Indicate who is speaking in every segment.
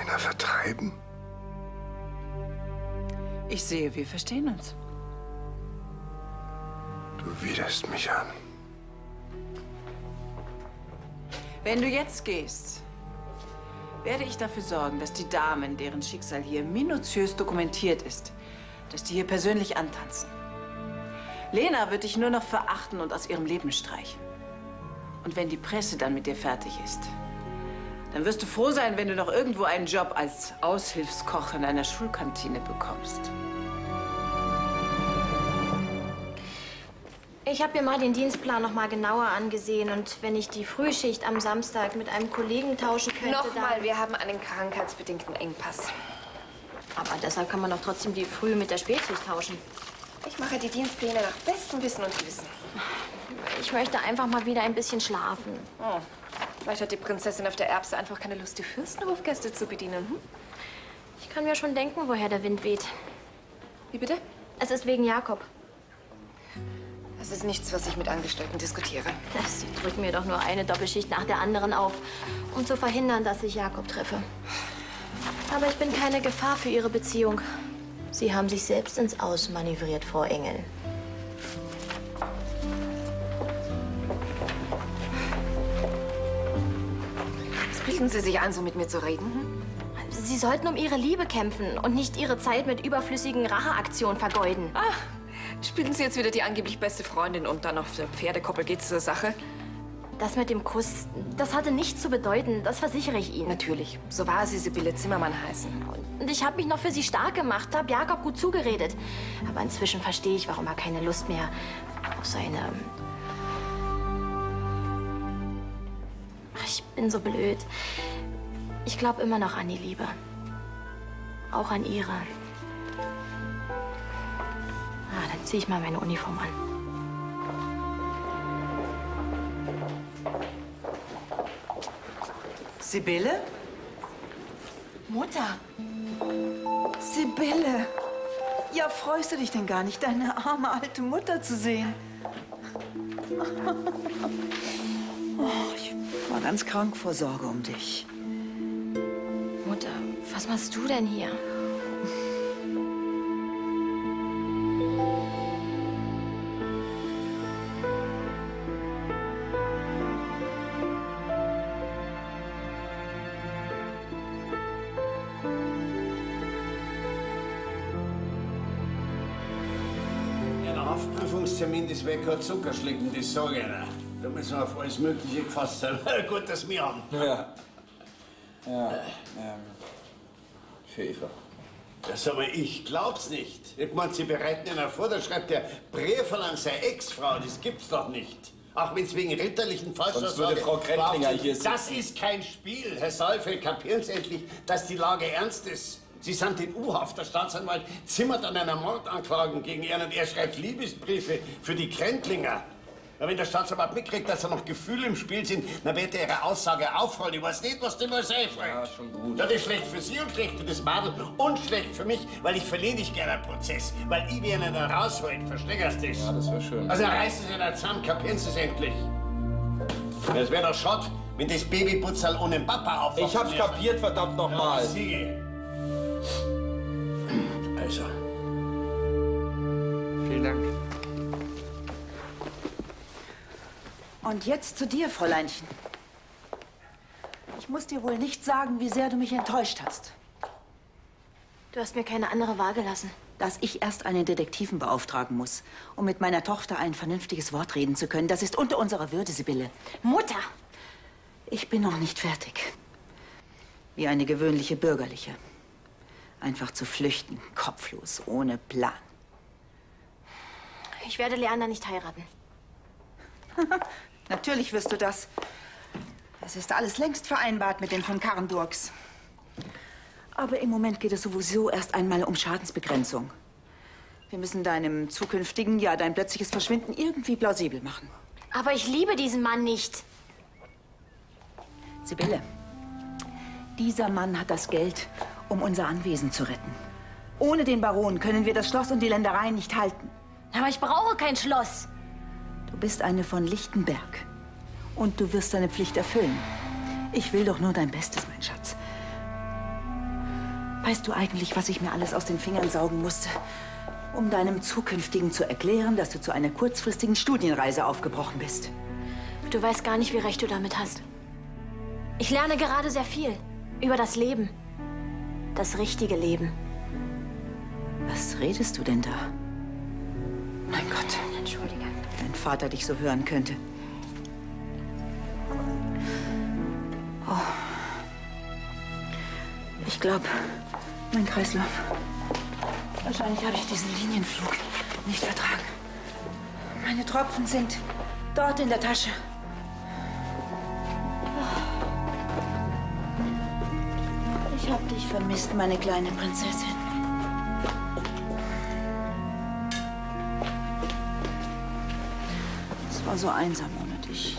Speaker 1: Lena vertreiben?
Speaker 2: Ich sehe, wir verstehen uns.
Speaker 1: Du widerst mich an.
Speaker 2: Wenn du jetzt gehst, werde ich dafür sorgen, dass die Damen, deren Schicksal hier minutiös dokumentiert ist, dass die hier persönlich antanzen. Lena wird dich nur noch verachten und aus ihrem Leben streichen. Und wenn die Presse dann mit dir fertig ist, dann wirst du froh sein, wenn du noch irgendwo einen Job als Aushilfskoch in einer Schulkantine bekommst.
Speaker 3: Ich habe mir mal den Dienstplan noch mal genauer angesehen. Und wenn ich die Frühschicht am Samstag mit einem Kollegen tauschen könnte,
Speaker 4: Nochmal, wir haben einen krankheitsbedingten Engpass.
Speaker 3: Aber deshalb kann man doch trotzdem die Früh mit der Spätschicht tauschen.
Speaker 4: Ich mache die Dienstpläne nach bestem Wissen und Gewissen.
Speaker 3: Ich möchte einfach mal wieder ein bisschen schlafen.
Speaker 4: Oh. Vielleicht hat die Prinzessin auf der Erbse einfach keine Lust, die Fürstenhofgäste zu bedienen. Hm?
Speaker 3: Ich kann mir schon denken, woher der Wind weht.
Speaker 4: Wie bitte?
Speaker 3: Es ist wegen Jakob.
Speaker 4: Das ist nichts, was ich mit Angestellten diskutiere.
Speaker 3: Sie drücken mir doch nur eine Doppelschicht nach der anderen auf, um zu verhindern, dass ich Jakob treffe. Aber ich bin keine Gefahr für Ihre Beziehung. Sie haben sich selbst ins Aus manövriert, Frau Engel.
Speaker 4: Was bilden Sie sich an, so mit mir zu reden? Hm?
Speaker 3: Sie sollten um Ihre Liebe kämpfen und nicht Ihre Zeit mit überflüssigen Racheaktionen vergeuden.
Speaker 4: Ah, spielen Sie jetzt wieder die angeblich beste Freundin und dann auf der Pferdekoppel geht's zur Sache?
Speaker 3: Das mit dem Kuss, das hatte nichts zu bedeuten, das versichere ich Ihnen.
Speaker 4: Natürlich. So war sie, Sibylle Zimmermann heißen.
Speaker 3: Und ich habe mich noch für Sie stark gemacht, habe Jakob gut zugeredet. Aber inzwischen verstehe ich, warum er keine Lust mehr auf seine... Ach, ich bin so blöd. Ich glaube immer noch an die Liebe. Auch an Ihre. Ah, dann ziehe ich mal meine Uniform an.
Speaker 2: Sibylle?
Speaker 5: Mutter! Sibylle! Ja, freust du dich denn gar nicht, deine arme alte Mutter zu sehen? Oh, ich war ganz krank vor Sorge um dich.
Speaker 3: Mutter, was machst du denn hier?
Speaker 6: Prüfungstermin, das wäre kein Zuckerschlecken, das sage ich Ihnen. Da müssen wir auf alles Mögliche gefasst sein. Gut, dass wir haben.
Speaker 7: Für Eva.
Speaker 6: Ja, sag mal, ich glaub's nicht. Ich meine, Sie bereiten einer vor, da schreibt der Brief an seine Ex-Frau. Das gibt's doch nicht. Auch wenn es wegen ritterlichen Falschaussagen...
Speaker 7: Sonst würde Frau Krentlinger hier sitzen.
Speaker 6: Das ist kein Spiel. Herr Saalfeld, kapieren Sie endlich, dass die Lage ernst ist. Sie sind in U-Haft. Der Staatsanwalt zimmert an einer Mordanklage gegen ihn und er schreibt Liebesbriefe für die Krentlinger. Ja, wenn der Staatsanwalt mitkriegt, dass da noch Gefühle im Spiel sind, dann wird er Ihre Aussage aufrollen. Ich weiß nicht, was dem was einfällt.
Speaker 7: Ja, schon gut.
Speaker 6: Das ist schlecht für Sie und schlecht für das Madel und schlecht für mich, weil ich verliere nicht gerne einen Prozess, weil ich wie einen dann rausholen. Verstehst du das?
Speaker 7: Ja, das wäre schön.
Speaker 6: Also reißen Sie da zusammen, kapieren Sie es endlich. Es wäre doch schade, wenn das Babyputzerl ohne Papa aufwacht.
Speaker 7: Ich hab's kapiert, verdammt nochmal.
Speaker 6: Ja, Sie. Also.
Speaker 2: Vielen Dank.
Speaker 5: Und jetzt zu dir, Fräuleinchen. Ich muss dir wohl nicht sagen, wie sehr du mich enttäuscht hast.
Speaker 3: Du hast mir keine andere Wahl gelassen.
Speaker 5: Dass ich erst einen Detektiven beauftragen muss, um mit meiner Tochter ein vernünftiges Wort reden zu können, das ist unter unserer Würde, Sibylle.
Speaker 3: Mutter!
Speaker 5: Ich bin noch nicht fertig. Wie eine gewöhnliche Bürgerliche. Einfach zu flüchten, kopflos, ohne Plan.
Speaker 3: Ich werde Leander nicht heiraten.
Speaker 5: Natürlich wirst du das. Es ist alles längst vereinbart mit den von Karrenburgs. Aber im Moment geht es sowieso erst einmal um Schadensbegrenzung. Wir müssen deinem zukünftigen, ja, dein plötzliches Verschwinden irgendwie plausibel machen.
Speaker 3: Aber ich liebe diesen Mann nicht.
Speaker 5: Sibylle, dieser Mann hat das Geld, um unser Anwesen zu retten. Ohne den Baron können wir das Schloss und die Ländereien nicht halten.
Speaker 3: Aber ich brauche kein Schloss.
Speaker 5: Du bist eine von Lichtenberg. Und du wirst deine Pflicht erfüllen. Ich will doch nur dein Bestes, mein Schatz. Weißt du eigentlich, was ich mir alles aus den Fingern saugen musste, um deinem Zukünftigen zu erklären, dass du zu einer kurzfristigen Studienreise aufgebrochen bist?
Speaker 3: Du weißt gar nicht, wie recht du damit hast. Ich lerne gerade sehr viel über das Leben. Das richtige Leben.
Speaker 5: Was redest du denn da? Mein Gott.
Speaker 3: Entschuldige.
Speaker 5: Wenn dein Vater dich so hören könnte. Oh. Ich glaube, mein Kreislauf. Wahrscheinlich habe ich diesen Linienflug nicht vertragen. Meine Tropfen sind dort in der Tasche. Ich habe dich vermisst, meine kleine Prinzessin. Es war so einsam ohne dich.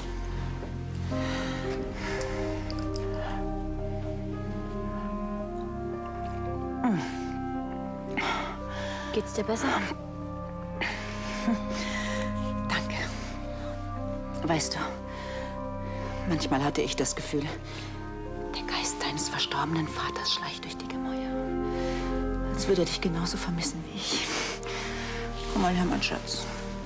Speaker 3: Geht's dir besser?
Speaker 5: Danke. Weißt du, manchmal hatte ich das Gefühl, der Geist deines verstorbenen Vaters schleicht durch die Gemäuer. Als würde er dich genauso vermissen wie ich. Komm mal her, mein Schatz.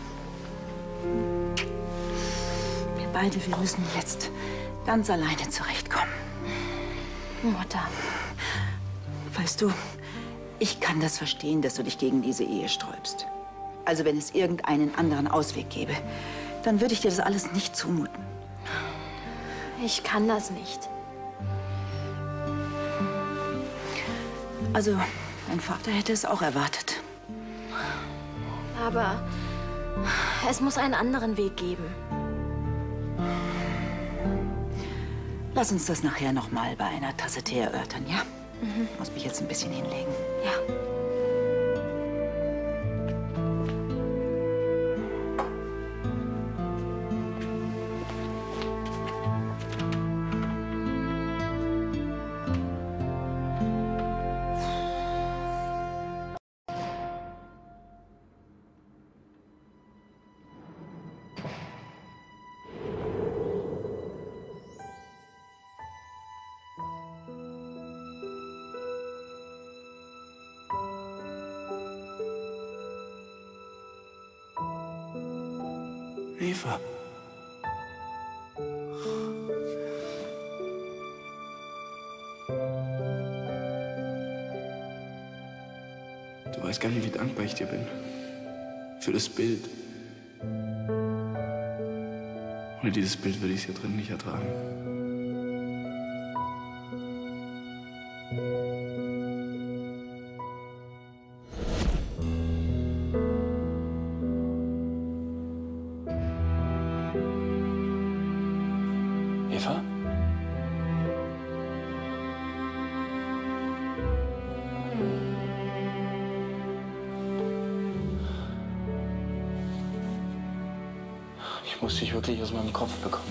Speaker 5: Wir beide, wir müssen jetzt ganz alleine zurechtkommen.
Speaker 3: Mutter.
Speaker 5: Weißt du, ich kann das verstehen, dass du dich gegen diese Ehe sträubst. Also wenn es irgendeinen anderen Ausweg gäbe, dann würde ich dir das alles nicht zumuten.
Speaker 3: Ich kann das nicht.
Speaker 5: Also, mein Vater hätte es auch erwartet.
Speaker 3: Aber es muss einen anderen Weg geben.
Speaker 5: Lass uns das nachher noch mal bei einer Tasse Tee erörtern, ja? Ich muss mich jetzt ein bisschen hinlegen.
Speaker 3: Ja.
Speaker 1: Eva.
Speaker 8: Du weißt gar nicht, wie dankbar ich dir bin. Für das Bild. Ohne dieses Bild würde ich es hier drin nicht ertragen. Eva? Ich muss dich wirklich aus meinem Kopf bekommen.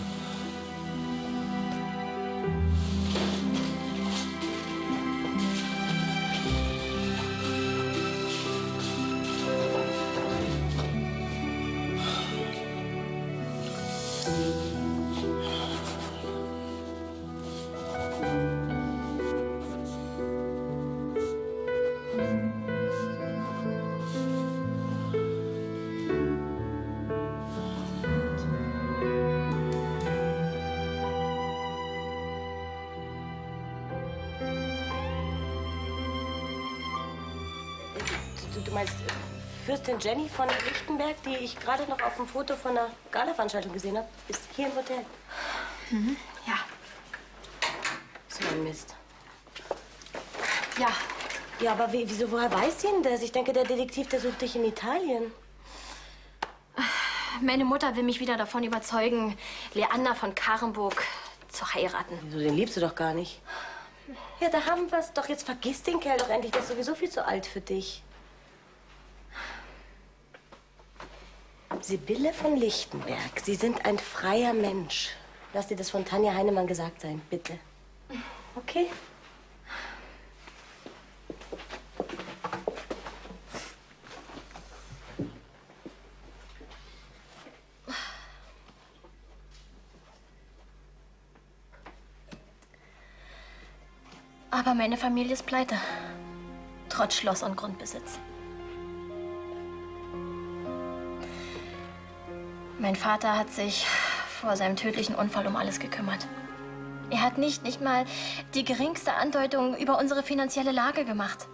Speaker 9: Du meinst Fürstin Jenny von Lichtenberg, die ich gerade noch auf dem Foto von einer Gala-Veranstaltung gesehen habe, ist hier im Hotel.
Speaker 3: Ja.
Speaker 9: So ein Mist.
Speaker 3: Ja.
Speaker 9: Ja, aber wieso, woher weiß sie denn das? Ich denke, der Detektiv, der sucht dich in Italien.
Speaker 3: Meine Mutter will mich wieder davon überzeugen, Leander von Carenburg zu heiraten.
Speaker 9: Wieso, den liebst du doch gar nicht. Ja, da haben wir es doch. Jetzt vergiss den Kerl doch endlich. Der ist sowieso viel zu alt für dich. Sibylle von Lichtenberg, Sie sind ein freier Mensch. Lass dir das von Tanja Heinemann gesagt sein, bitte. Okay?
Speaker 3: Aber meine Familie ist pleite. Trotz Schloss und Grundbesitz. Mein Vater hat sich vor seinem tödlichen Unfall um alles gekümmert. Er hat nicht mal die geringste Andeutung über unsere finanzielle Lage gemacht.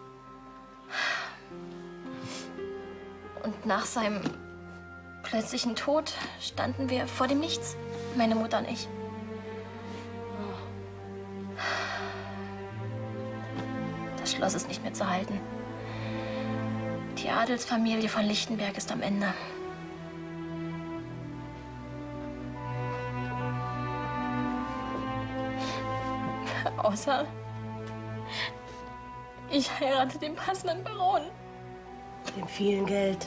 Speaker 3: Und nach seinem plötzlichen Tod standen wir vor dem Nichts, meine Mutter und ich. Das Schloss ist nicht mehr zu halten. Die Adelsfamilie von Lichtenberg ist am Ende. Außer ich heirate den passenden Baron.
Speaker 9: Mit dem vielen Geld.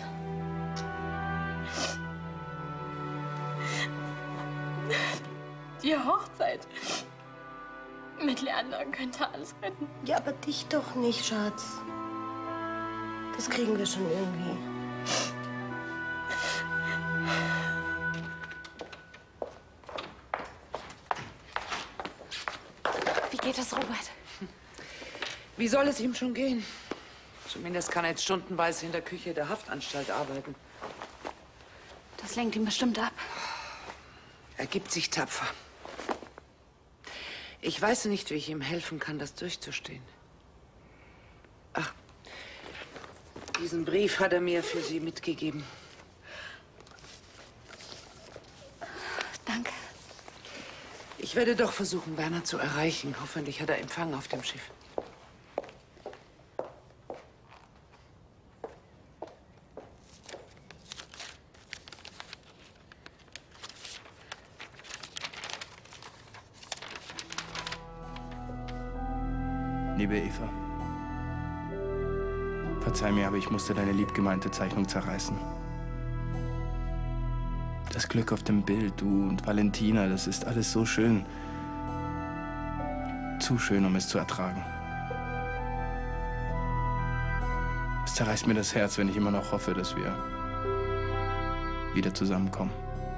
Speaker 3: Die Hochzeit mit Leander könnte alles retten.
Speaker 9: Ja, aber dich doch nicht, Schatz. Das kriegen wir schon irgendwie.
Speaker 4: Wie geht es, Robert?
Speaker 10: Wie soll es ihm schon gehen? Zumindest kann er jetzt stundenweise in der Küche der Haftanstalt arbeiten.
Speaker 4: Das lenkt ihn bestimmt ab.
Speaker 10: Er gibt sich tapfer. Ich weiß nicht, wie ich ihm helfen kann, das durchzustehen. Ach, diesen Brief hat er mir für Sie mitgegeben.
Speaker 4: Danke.
Speaker 10: Ich werde doch versuchen, Werner zu erreichen. Hoffentlich hat er Empfang auf dem Schiff.
Speaker 8: Liebe Eva, verzeih mir, aber ich musste deine liebgemeinte Zeichnung zerreißen. Das Glück auf dem Bild, du und Valentina, das ist alles so schön. Zu schön, um es zu ertragen. Es zerreißt mir das Herz, wenn ich immer noch hoffe, dass wir wieder zusammenkommen.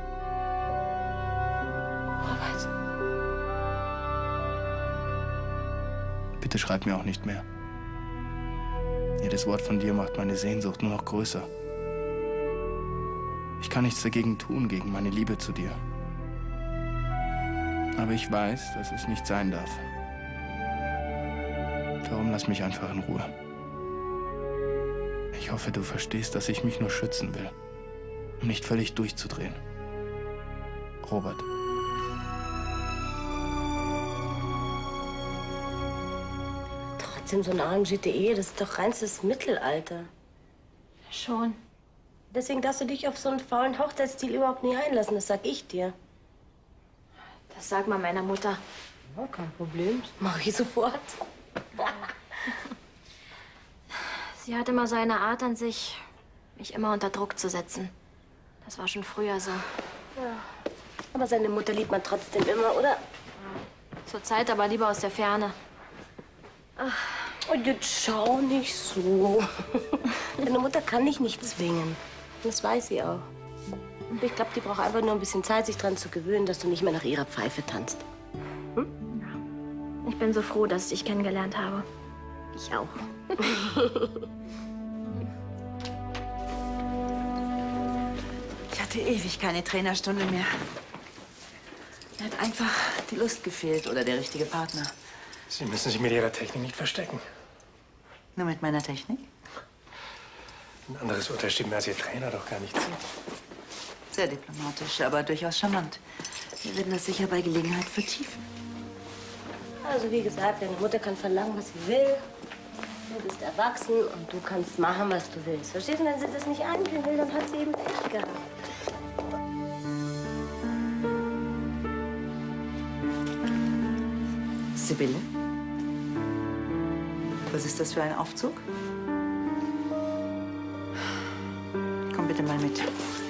Speaker 4: Robert.
Speaker 8: Bitte schreib mir auch nicht mehr. Jedes Wort von dir macht meine Sehnsucht nur noch größer. Ich kann nichts dagegen tun, gegen meine Liebe zu dir. Aber ich weiß, dass es nicht sein darf. Darum lass mich einfach in Ruhe. Ich hoffe, du verstehst, dass ich mich nur schützen will, um nicht völlig durchzudrehen. Robert.
Speaker 9: Trotzdem, so ein arrangiertes Ehe, das ist doch reinstes Mittelalter.
Speaker 3: Schon.
Speaker 9: Deswegen darfst du dich auf so einen faulen Hochzeitsstil überhaupt nie einlassen, das sag ich dir.
Speaker 3: Das sag mal meiner Mutter.
Speaker 9: Ja, kein Problem, das mach ich sofort.
Speaker 3: Sie hat immer so eine Art an sich, mich immer unter Druck zu setzen. Das war schon früher so.
Speaker 9: Ja. Aber seine Mutter liebt man trotzdem immer, oder?
Speaker 3: Zur Zeit aber lieber aus der Ferne.
Speaker 9: Ach, und jetzt schau nicht so. Deine Mutter kann dich nicht zwingen. Das weiß sie auch. Ich glaube, die braucht einfach nur ein bisschen Zeit, sich daran zu gewöhnen, dass du nicht mehr nach ihrer Pfeife tanzt. Hm?
Speaker 3: Ich bin so froh, dass ich dich kennengelernt habe.
Speaker 9: Ich auch.
Speaker 5: Ich hatte ewig keine Trainerstunde mehr. Mir hat einfach die Lust gefehlt oder der richtige Partner.
Speaker 1: Sie müssen sich mit Ihrer Technik nicht verstecken.
Speaker 5: Nur mit meiner Technik?
Speaker 1: Ein anderes Urteil steht mir als Ihr Trainer doch gar nicht zu.
Speaker 5: Sehr diplomatisch, aber durchaus charmant. Wir werden das sicher bei Gelegenheit vertiefen.
Speaker 9: Also wie gesagt, deine Mutter kann verlangen, was sie will. Du bist erwachsen und du kannst machen, was du willst. Verstehst du? Wenn sie das nicht angehen will, dann hat sie eben Pech gehabt.
Speaker 5: Sibylle? Was ist das für ein Aufzug? Komm bitte mal mit.